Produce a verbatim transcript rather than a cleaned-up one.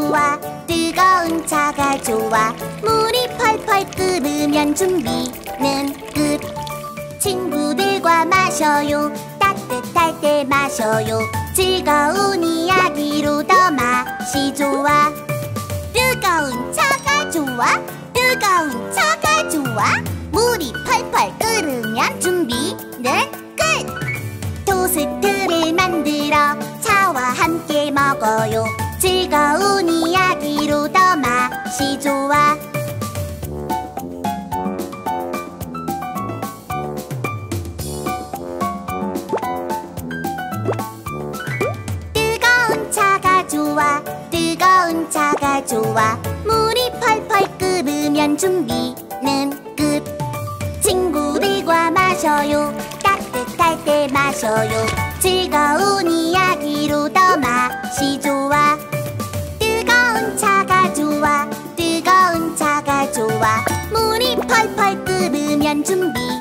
좋아 뜨거운 차가 좋아 물이 펄펄 끓으면 준비는 끝 친구들과 마셔요 따뜻할 때 마셔요 즐거운 이야기로 더 맛이 좋아 뜨거운 차가 좋아 뜨거운 차가 좋아 물이 펄펄 끓으면 준비는 끝 토스트를 만들어 차와 함께 먹어요 즐거운 이야기로 더 맛이 좋아 뜨거운 차가 좋아 뜨거운 차가 좋아 물이 펄펄 끓으면 준비는 끝 친구들과 마셔요 따뜻할 때 마셔요 즐거운 이야기로 더 맛이 좋아 뜨거운 차가 좋아 뜨거운 차가 좋아 물이 펄펄 끓으면 준비